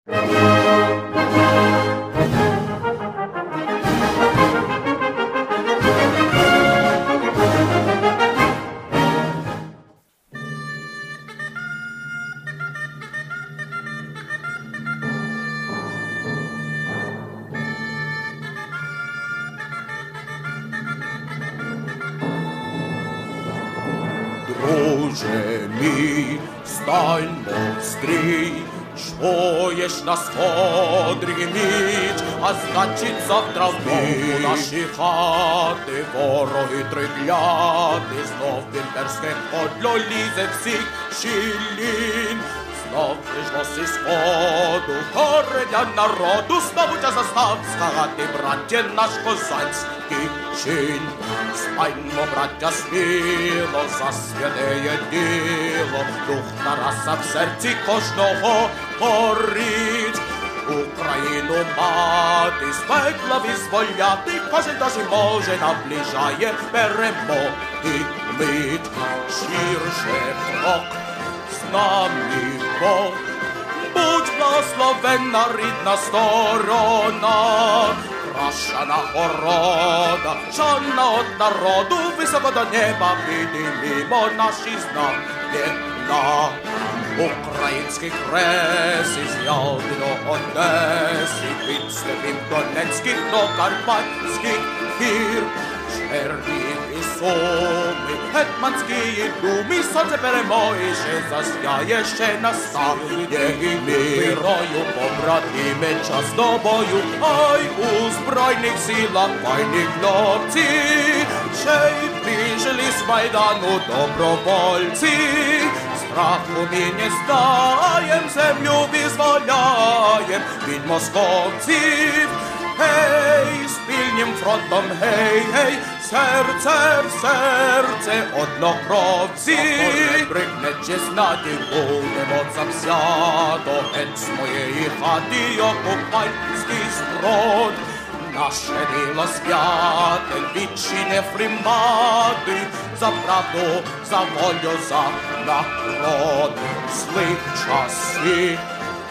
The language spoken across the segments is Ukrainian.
Друже мій, стань стрій, чуєш на сход гриміть, а значить завтра знову наші хати вороги трикляти, знов імперське кодло лізе всіх щілін. Знов прийшло зі сходу горе для народу, знову час застав скагати, браття, наш козацький чин. Спаймо, браття, сміло, за святеє діло, дух Тараса в серці кожного горить. Україну мати, з пекла визволяти, кожен досі може наближає перемоги мить. Ширше крок, з нами Бог, будь благословенна рідна сторона, краща нагорода, шана от народу, високо до неба підіймімо наші знамена. Український хрест із Ялти до Одеси, від степів Донецьких до Карпатських гір, Чернігів і Суми, гетьманські думи, сонце перемоги ще засяє, ще настає і мирою, побратиме, час до бою, ай у збройних силах файні хлопці, ще й прижили з Майдану добровольці. Страху ми не знаєм, землю визволяєм від московців. Гей, спільним фронтом, гей, гей, серце в серце однокровці. Прикнече знати будемо завзято, геть з моєї хати окупантський зброд. Наше діло святе, відчине примати, за правду, за волю, за народ. Злих часів,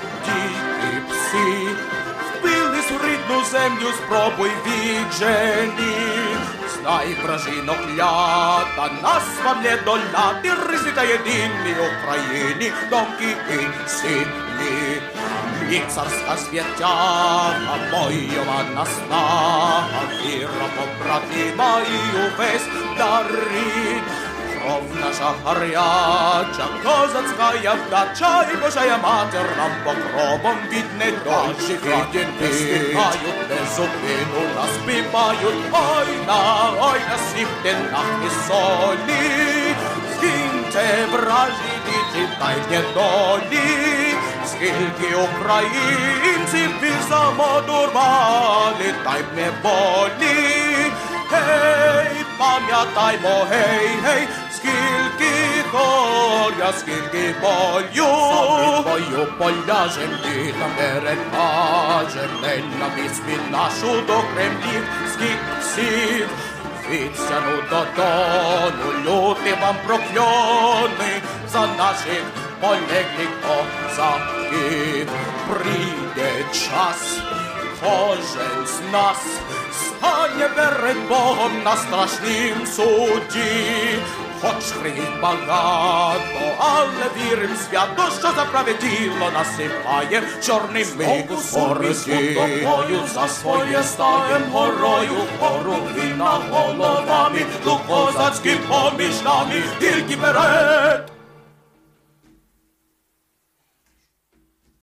діти пси, впились в рідну землю, спробуй віджені. Знай, вражино клята, нас вам не доляти, риси та єдині Україні, доньки і сини. І царська святяга, бойова наснага, віра побратима і увесь дарить. Кров наша гаряча, козацька вдача, і Божая матер нам покровом від недачі. Не стихають, не зупину нас співають, ой на сіптинах і солі. Згиньте вражі, дітайте долі, скільки українців від самодурмали, та й в неволі. Гей, пам'ятаймо, гей, гей, скільки горя, скільки бою. За бою поляжем, дітям перекажем, ненависть від нашу до кремлівських всіх. Від Сяну до Дону, люди вам прокльони за наших полеглих козаків. Прийде час, кожен з нас стане перед Богом на страшнім суді. Хоч кривд багато, але вірим свято, що за праве діло насипає чорними бороді. За своє стаєм горою, хоругви над головами, дух козацький поміж нами, тільки вперед!